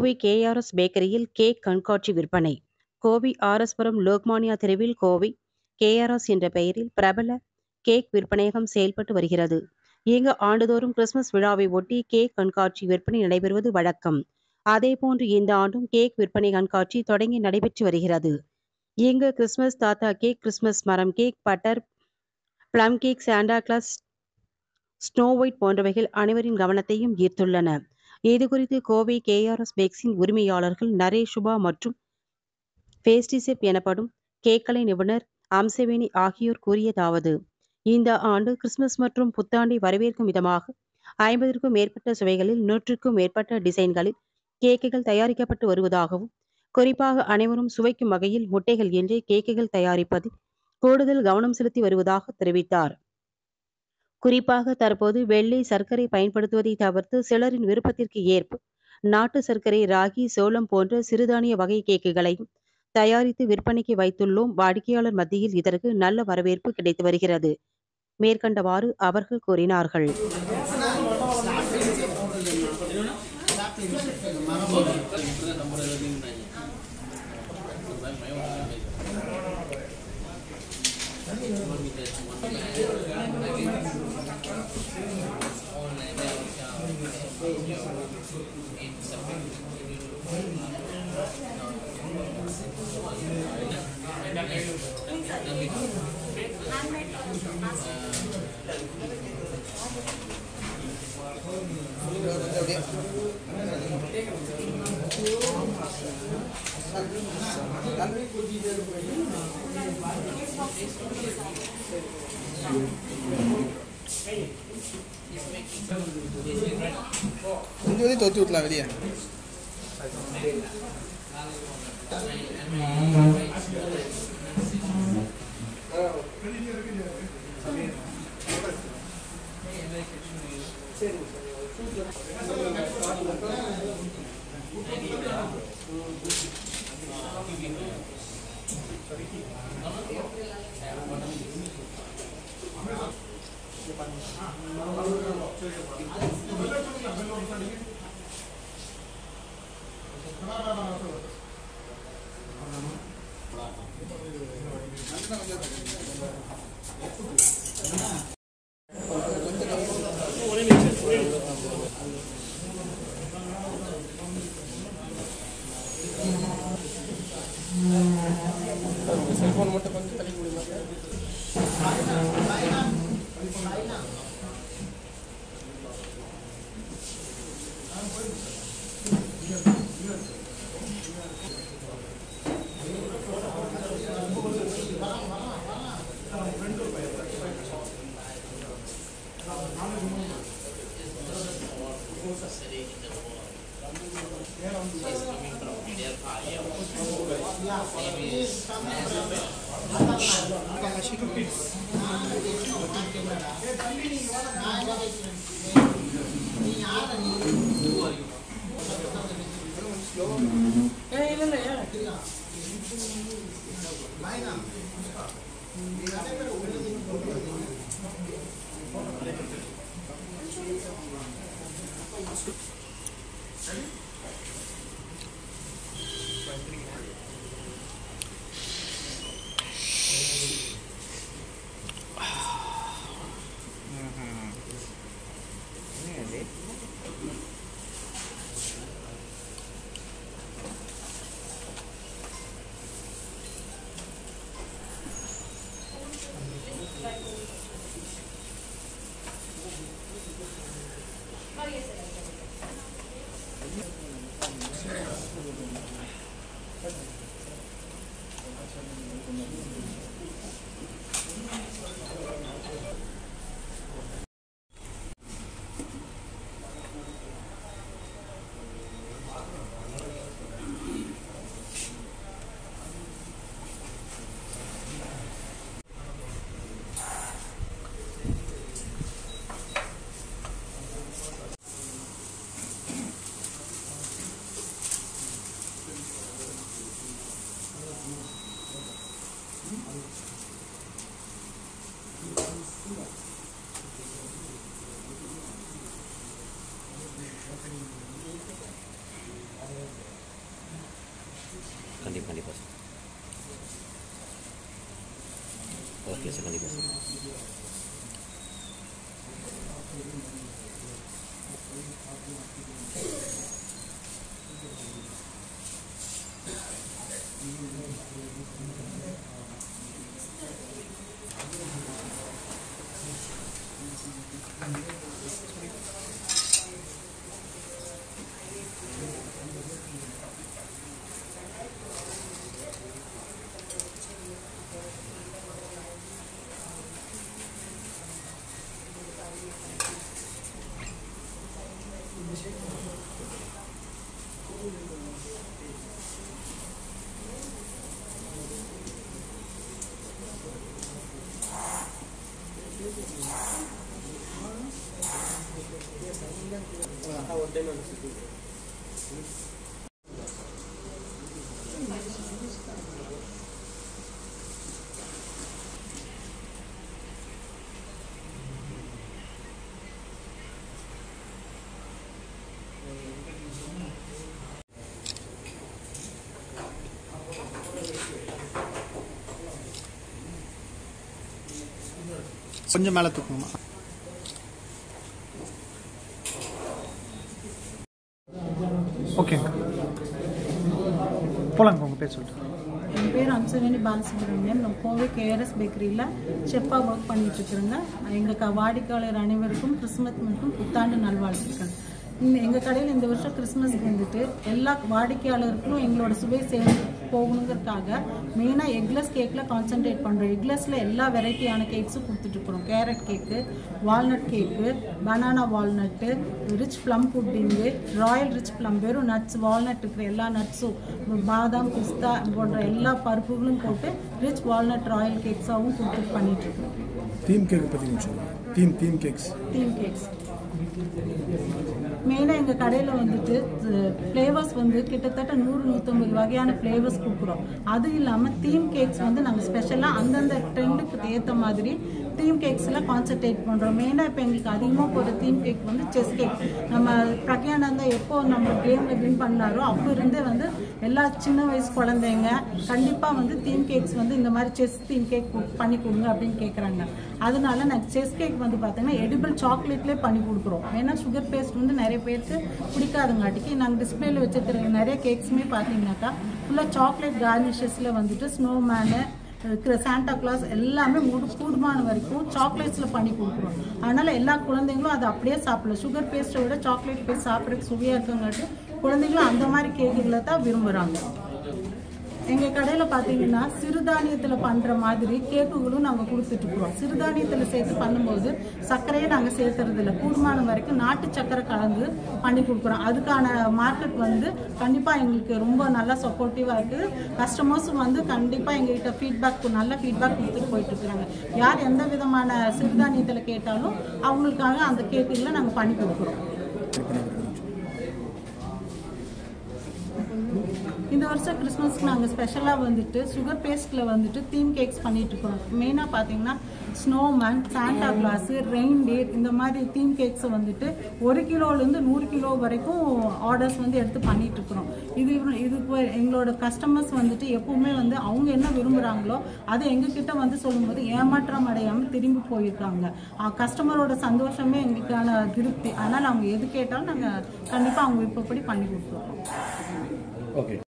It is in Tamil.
கோவை கேஆர்எஸ் பேக்கரியில் கேக் கண்காட்சி விற்பனை. கோவை ஆர்எஸ்புரம் லோக்மானியா தெருவில் கோவை கேஆர்எஸ் என்ற பெயரில் பிரபல கேக் விற்பனையகம் செயல்பட்டு வருகிறது. இங்கு ஆண்டுதோறும் கிறிஸ்துமஸ் விழாவை ஒட்டி கேக் கண்காட்சி விற்பனை நடைபெறுவது வழக்கம். அதேபோன்று இந்த ஆண்டும் கேக் விற்பனை கண்காட்சி தொடங்கி நடைபெற்று வருகிறது. இங்கு கிறிஸ்துமஸ் தாத்தா கேக், கிறிஸ்துமஸ் மரம் cake, butter plum cake, Santa Claus, snow white போன்றவைகள் அனைவரின் கவனத்தையும் ஈர்த்துள்ளன. இதுகுறித்து கோவை கேஆர்எஸ் பேக்ஸின் உரிமையாளர்கள் நரேஷ் சுபா மற்றும் பேஸ்ட்ரி எனப்படும் கேக்கலை நிபுணர் அம்சவேணி ஆகியோர் கூறியதாவது: இந்த ஆண்டு கிறிஸ்துமஸ் மற்றும் புத்தாண்டை வரவேற்கும் விதமாக 50க்கும் மேற்பட்ட சுவைகளில் 100க்கும் மேற்பட்ட டிசைன்களில் கேக்குகள் தயாரிக்கப்பட்டு வருவதாகவும், குறிப்பாக அனைவரும் சுவைக்கும் வகையில் முட்டைகள் இன்றி கேக்குகள் தயாரிப்பதில் கூடுதல் கவனம் செலுத்தி வருவதாக தெரிவித்தார். குறிப்பாக தற்போது வெள்ளை சர்க்கரை பயன்படுத்துவதை தவிர்த்து சிலரின் விருப்பத்திற்கு ஏற்ப நாட்டு சர்க்கரை, ராகி, சோளம் போன்ற சிறுதானிய வகை கேக்குகளையும் தயாரித்து விற்பனைக்கு வைத்துள்ளோம். வாடிக்கையாளர் மத்தியில் இதற்கு நல்ல வரவேற்பு கிடைத்து வருகிறது. மேற்கண்டவாறு அவர்கள் கூறினார்கள். கொஞ்சம் தொத்தி ஊற்றலாம் வெளியே. செல்போன் மட்டும் கொஞ்சம் தள்ளி கொடுங்க. ஓகே சார், கண்டிப்பாக சார். கொஞ்சம் மேலே தூக்கணுமா? ஓகே, போலாங்க. உங்கள் பேர் சொல்லிட்டு. என் பேர் அம்சவேணி பாலசுப்ரமணியம். நான் கோவை கேஆர்எஸ் பேக்கரியில் செஃப்பாக ஒர்க் பண்ணிகிட்ருக்குறேங்க. எங்கள் வாடிக்கையாளர் அனைவருக்கும் கிறிஸ்மஸ் மற்றும் புத்தாண்டு நல்வாழ்த்துக்கள். எங்கள் கடையில் இந்த வருஷம் கிறிஸ்மஸ்க்கு வந்துட்டு எல்லா வாடிக்கையாளருக்கும் எங்களோட சுவை சேர்ந்து போகணுங்கிறதுக்காக மெயினாக எக்லெஸ் கேக்கில் கான்சென்ட்ரேட் பண்ணுறோம். எக்லெஸில் எல்லா வெரைட்டியான கேக்ஸும் கொடுத்துட்ருக்குறோம். Carrot cake, walnut cake, banana walnut, rich plum pudding, royal rich plum, வெறும் நட்ஸ், வால்நட் இருக்கிற எல்லா நட்ஸும், பாதாம், பிஸ்தா போன்ற எல்லா பருப்புகளும் போட்டு ரிச் வால்நட் ராயல் கேக்ஸாகவும் கொடுத்து பண்ணிகிட்ருக்கோம். தீம் கேக் பற்றி தீம் கேக்ஸ் மெயினாக எங்கள் கடையில் வந்துட்டு ஃப்ளேவர்ஸ் வந்து கிட்டத்தட்ட 100-150 வகையான ஃப்ளேவர்ஸ் கொடுக்குறோம். அது இல்லாமல் தீம் கேக்ஸ் வந்து நாங்கள் ஸ்பெஷலாக அந்தந்த ட்ரெண்டுக்கு ஏற்ற மாதிரி தீம் கேக்ஸில் கான்சன்ட்ரேட் பண்ணுறோம். மெயினாக இப்போ எங்களுக்கு அதிகமாக போகிற தீம் கேக் வந்து செஸ் கேக். நம்ம பிரக்யானந்தா எப்போ நம்ம கேமில் வின் பண்ணாரோ அப்போ இருந்தே வந்து எல்லா சின்ன வயசு குழந்தைங்க கண்டிப்பாக வந்து தீம் கேக்ஸ் வந்து இந்த மாதிரி செஸ் தீம் கேக் பண்ணி கொடுங்க அப்படின்னு கேட்குறாங்க. அதனால நாங்கள் செஸ் கேக் வந்து பார்த்தீங்கன்னா எடிபிள் சாக்லேட்லேயே பண்ணி கொடுக்குறோம். ஏன்னா சுகர் பேஸ்ட் வந்து நிறைய பேருக்கு பிடிக்காதுங்காட்டிக்கு நாங்கள் டிஸ்பிளேல வச்சுருக்கிற நிறைய கேக்ஸுமே பார்த்தீங்கன்னாக்கா ஃபுல்லாக சாக்லேட் கார்னிஷஸில் வந்துட்டு ஸ்னோமேனு, சாண்டா கிளாஸ் எல்லாமே கூடுமான வரைக்கும் சாக்லேட்ஸில் பண்ணி கொடுக்குறோம். அதனால் எல்லா குழந்தைங்களும் அதை அப்படியே சாப்பிடலாம். சுகர் பேஸ்ட்டை விட சாக்லேட் பேஸ்ட் சாப்பிட்றதுக்கு சுவையாக இருக்குங்காட்டி குழந்தைங்களும் அந்த மாதிரி கேக்குகளை தான் விரும்புகிறாங்க. எங்கள் கடையில் பார்த்தீங்கன்னா சிறுதானியத்தில் பண்ணுற மாதிரி கேக்குகளும் நாங்கள் கொடுத்துட்ருக்குறோம். சிறுதானியத்தில் சேர்த்து பண்ணும்போது சர்க்கரையை நாங்கள் சேர்த்துறதில்ல. கூடுமான வரைக்கும் நாட்டு சர்க்கரை கலந்து பண்ணி கொடுக்குறோம். அதுக்கான மார்க்கெட் வந்து கண்டிப்பாக எங்களுக்கு ரொம்ப நல்லா சப்போர்ட்டிவாக இருக்குது. கஸ்டமர்ஸும் வந்து கண்டிப்பாக எங்கள்கிட்ட நல்ல ஃபீட்பேக் கொடுத்துட்டு போயிட்டுருக்குறாங்க. யார் எந்த விதமான சிறுதானியத்தில் கேட்டாலும் அவங்களுக்காக அந்த கேக்குகளை நாங்கள் பண்ணி கொடுக்குறோம். இந்த வருஷம் கிறிஸ்மஸ்க்கு நாங்கள் ஸ்பெஷலாக வந்துட்டு சுகர் பேஸ்ட்டில் வந்துட்டு தீம் கேக்ஸ் பண்ணிகிட்ருக்கோம். மெயினாக பார்த்தீங்கன்னா ஸ்னோமேன், சாண்டா கிளாஸு, ரெயின்டீர் இந்த மாதிரி தீம் கேக்ஸை வந்துட்டு 1 கிலோலேருந்து 100 கிலோ வரைக்கும் ஆர்டர்ஸ் வந்து எடுத்து பண்ணிகிட்ருக்குறோம். இது எங்களோட கஸ்டமர்ஸ் வந்துட்டு எப்பவுமே வந்து அவங்க என்ன விரும்புகிறாங்களோ அதை எங்ககிட்ட வந்து சொல்லும்போது ஏமாற்றம் அடையாமல் திரும்பி போயிருக்காங்க. கஸ்டமரோட சந்தோஷமே எங்களுக்கான திருப்தி. அதனால் அவங்க எது கேட்டாலும் நாங்கள் கண்டிப்பாக அவங்க விருப்பப்படி பண்ணி கொடுத்துருக்கோம். ஓகே.